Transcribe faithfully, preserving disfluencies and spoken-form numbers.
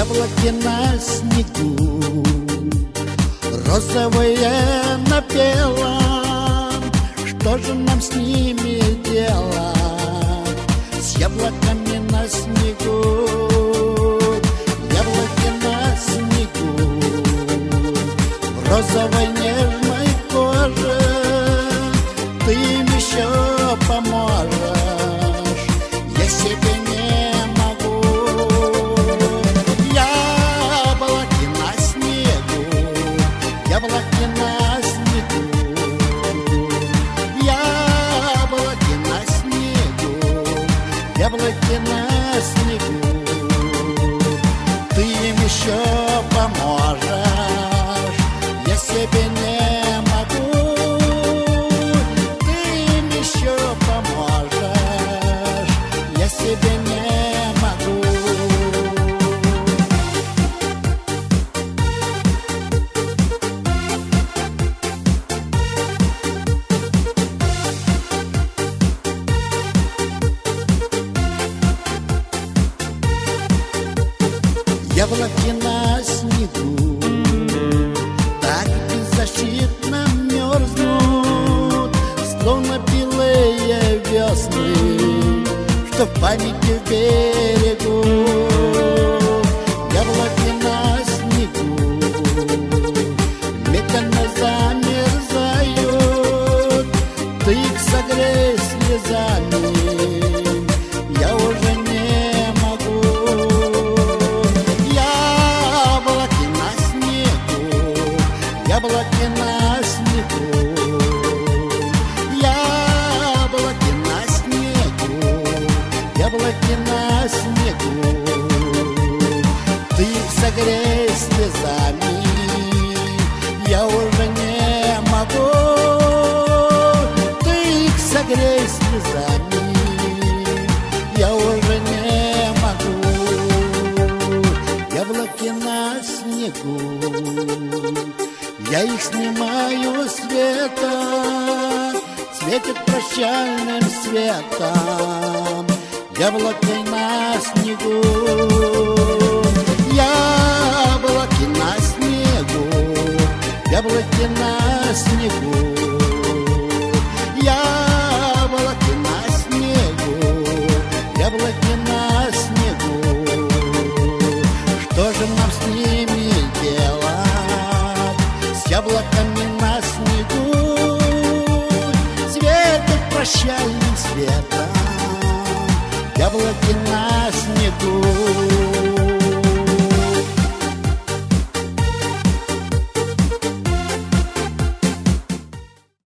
яблоки на снегу, розовые на белом. Что же нам с ними делать, с яблоками на снегу? Яблоки на снегу, в розовой нежной коже. Ты им еще поможешь, я себе не могу. Яблоки на снегу, яблоки на снегу, яблоки на снегу, яблоки на снегу. Ты им еще поможешь, я себе не могу. Ты им еще поможешь, я себе не могу. Яблоки на снегу так беззащитно мерзнут, словно белые весны, что в памяти берегу. Яблоки на снегу медленно замерзают, ты их согрей слезами, я уже не могу. Яблоки на снегу, яблоки на снегу, яблоки на снегу, яблоки на снегу. Ты их согрей слезами, я уже не могу. Ты их согрей слезами, я уже не могу. Яблоки на снегу, я их снимаю с света, светит прощальным светом. Яблоки на снегу, яблоки на снегу, яблоки на снегу, яблоки на снегу, яблоки на снегу. Что же нам с ними делать, с яблоками на снегу? Светит прощальным светом яблоки на снегу.